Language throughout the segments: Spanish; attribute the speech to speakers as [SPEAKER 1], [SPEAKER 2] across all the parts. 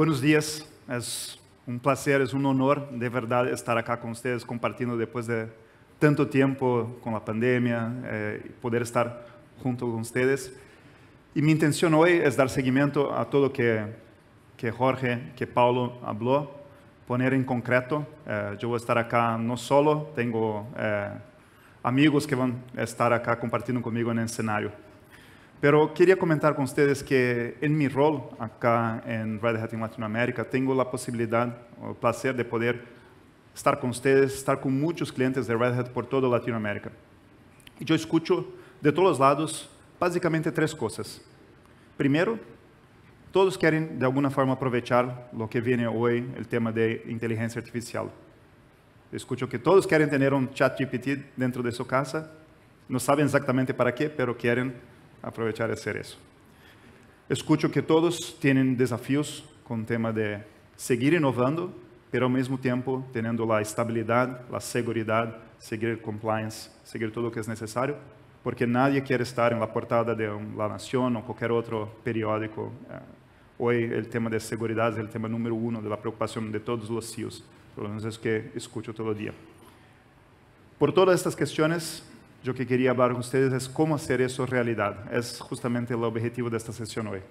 [SPEAKER 1] Buenos días, es un placer, es un honor de verdad estar acá con ustedes compartiendo después de tanto tiempo con la pandemia, poder estar junto con ustedes. Y mi intención hoy es dar seguimiento a todo que Jorge, que Paulo habló, poner en concreto. Yo voy a estar acá no solo, tengo amigos que van a estar acá compartiendo conmigo en el escenario. Pero quería comentar con ustedes que en mi rol acá en Red Hat en Latinoamérica, tengo la posibilidad o el placer de poder estar con ustedes, estar con muchos clientes de Red Hat por toda Latinoamérica. Y yo escucho de todos los lados básicamente tres cosas. Primero, todos quieren de alguna forma aprovechar lo que viene hoy, el tema de inteligencia artificial. Escucho que todos quieren tener un ChatGPT dentro de su casa, no saben exactamente para qué, pero quieren aprovechar de hacer eso. Escucho que todos tienen desafíos con el tema de seguir innovando, pero al mismo tiempo teniendo la estabilidad, la seguridad, seguir el compliance, seguir todo lo que es necesario, porque nadie quiere estar en la portada de La Nación o cualquier otro periódico. Hoy el tema de seguridad es el tema número uno de la preocupación de todos los CEOs, por lo menos es que escucho todo el día. Por todas estas cuestiones, yo que quería hablar con ustedes es cómo hacer eso realidad. Es justamente el objetivo de esta sesión hoy.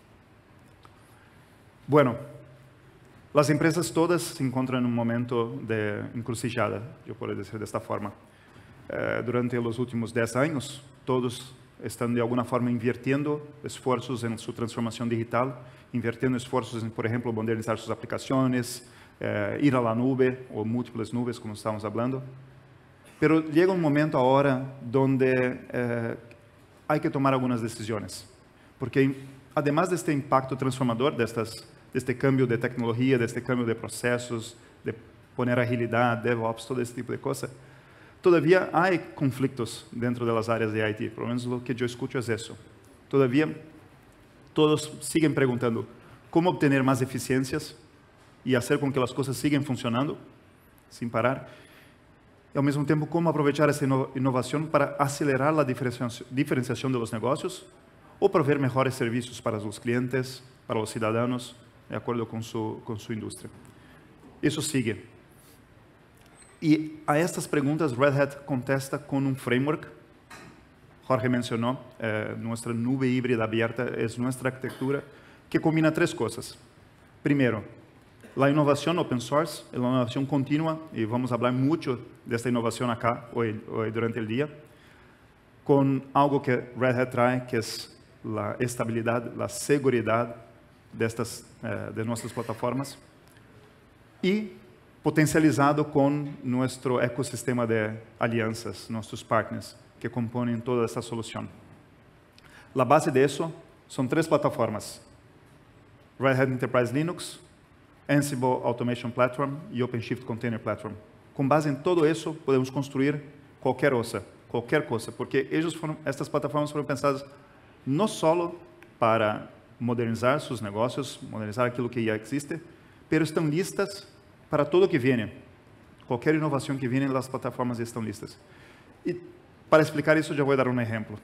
[SPEAKER 1] Bueno, las empresas todas se encuentran en un momento de encrucijada, yo puedo decir de esta forma. Durante los últimos 10 años, todos están de alguna forma invirtiendo esfuerzos en su transformación digital, invirtiendo esfuerzos en, por ejemplo, modernizar sus aplicaciones, ir a la nube o múltiples nubes, como estamos hablando. Pero llega un momento ahora donde hay que tomar algunas decisiones, porque además de este impacto transformador, de este cambio de tecnología, de este cambio de procesos, de poner agilidad, DevOps, todo este tipo de cosas, todavía hay conflictos dentro de las áreas de IT, por lo menos lo que yo escucho es eso. Todavía todos siguen preguntando cómo obtener más eficiencias y hacer con que las cosas sigan funcionando sin parar. Y al mismo tiempo, cómo aprovechar esa innovación para acelerar la diferenciación de los negocios o proveer mejores servicios para los clientes, para los ciudadanos, de acuerdo con su industria. Eso sigue. Y a estas preguntas Red Hat contesta con un framework. Jorge mencionó, nuestra nube híbrida abierta es nuestra arquitectura que combina tres cosas. Primero, la innovación open source, la innovación continua, y vamos a hablar mucho de esta innovación acá hoy durante el día, con algo que Red Hat trae, que es la estabilidad, la seguridad de nuestras plataformas, y potencializado con nuestro ecosistema de alianzas, nuestros partners, que componen toda esta solución. La base de eso son tres plataformas: Red Hat Enterprise Linux, Ansible Automation Platform y OpenShift Container Platform. Con base en todo eso, podemos construir cualquier cosa, porque estas plataformas fueron pensadas no solo para modernizar sus negocios, modernizar aquilo que ya existe, pero están listas para todo lo que viene. Cualquier innovación que viene, las plataformas están listas. Y para explicar eso, yo voy a dar un ejemplo.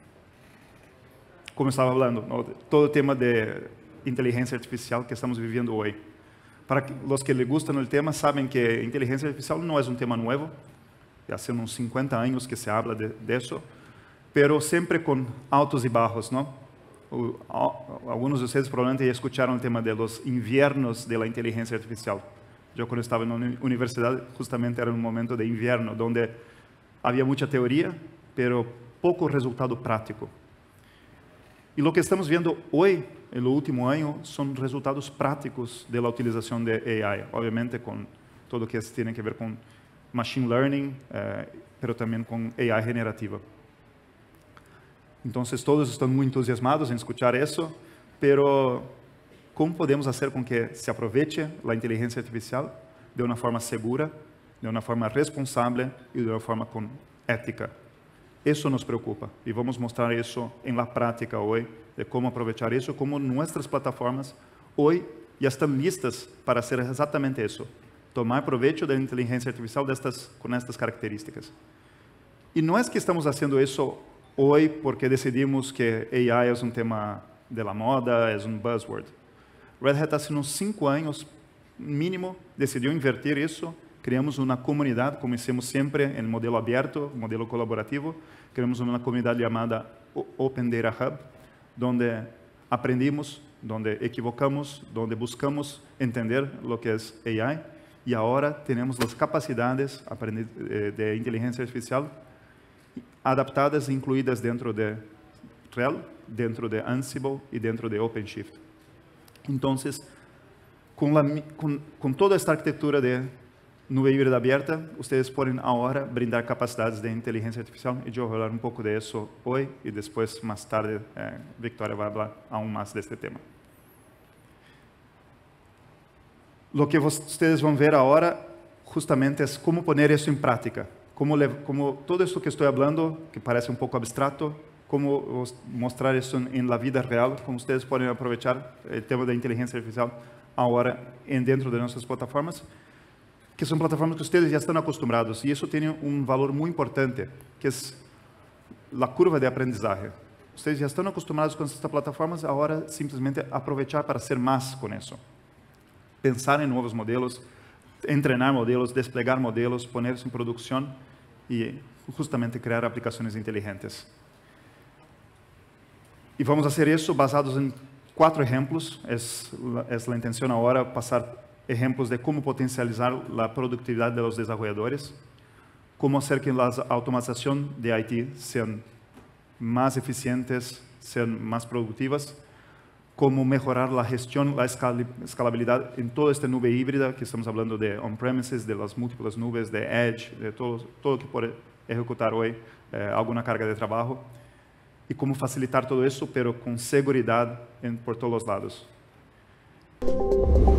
[SPEAKER 1] Como estaba hablando, ¿no? Todo el tema de inteligencia artificial que estamos viviendo hoy. Para los que les gustan el tema, saben que inteligencia artificial no es un tema nuevo. Ya hace unos 50 años que se habla de eso, pero siempre con altos y bajos, ¿no? Algunos de ustedes probablemente ya escucharon el tema de los inviernos de la inteligencia artificial. Yo cuando estaba en la universidad, justamente era un momento de invierno, donde había mucha teoría, pero poco resultado práctico. Y lo que estamos viendo hoy, en el último año, son resultados prácticos de la utilización de AI. Obviamente con todo lo que tiene que ver con Machine Learning, pero también con AI generativa. Entonces todos están muy entusiasmados en escuchar eso, pero ¿cómo podemos hacer con que se aproveche la inteligencia artificial de una forma segura, de una forma responsable y de una forma con ética? Eso nos preocupa y vamos a mostrar eso en la práctica hoy, de cómo aprovechar eso, cómo nuestras plataformas hoy ya están listas para hacer exactamente eso, tomar provecho de la inteligencia artificial con estas características. Y no es que estamos haciendo eso hoy porque decidimos que AI es un tema de la moda, es un buzzword. Red Hat hace unos 5 años, mínimo, decidió invertir eso. Criamos una comunidad, como hicimos siempre en el modelo abierto, modelo colaborativo. Creamos una comunidad llamada Open Data Hub, donde aprendimos, donde equivocamos, donde buscamos entender lo que es AI. Y ahora tenemos las capacidades de inteligencia artificial adaptadas e incluídas dentro de RHEL, dentro de Ansible y dentro de OpenShift. Entonces, con toda esta arquitectura de nube híbrida abierta, ustedes pueden ahora brindar capacidades de inteligencia artificial, y yo voy a hablar un poco de eso hoy, y después, más tarde, Victoria va a hablar aún más de este tema. Lo que ustedes van a ver ahora, justamente, es cómo poner eso en práctica, cómo todo esto que estoy hablando, que parece un poco abstracto, cómo mostrar eso en la vida real, cómo ustedes pueden aprovechar el tema de inteligencia artificial ahora dentro de nuestras plataformas, que son plataformas que ustedes ya están acostumbrados, y eso tiene un valor muy importante, que es la curva de aprendizaje. Ustedes ya están acostumbrados con estas plataformas, ahora simplesmente aprovechar para hacer más con eso. Pensar en nuevos modelos, entrenar modelos, desplegar modelos, ponerse en producción y justamente crear aplicaciones inteligentes. Y vamos a hacer eso basados en 4 ejemplos. Es la intención ahora pasar ejemplos de cómo potencializar la productividad de los desarrolladores, cómo hacer que la automatización de IT sean más eficientes, sean más productivas, cómo mejorar la gestión, la escalabilidad en toda esta nube híbrida, que estamos hablando de on-premises, de las múltiples nubes, de Edge, de todo que puede ejecutar hoy alguna carga de trabajo, y cómo facilitar todo eso, pero con seguridad por todos los lados.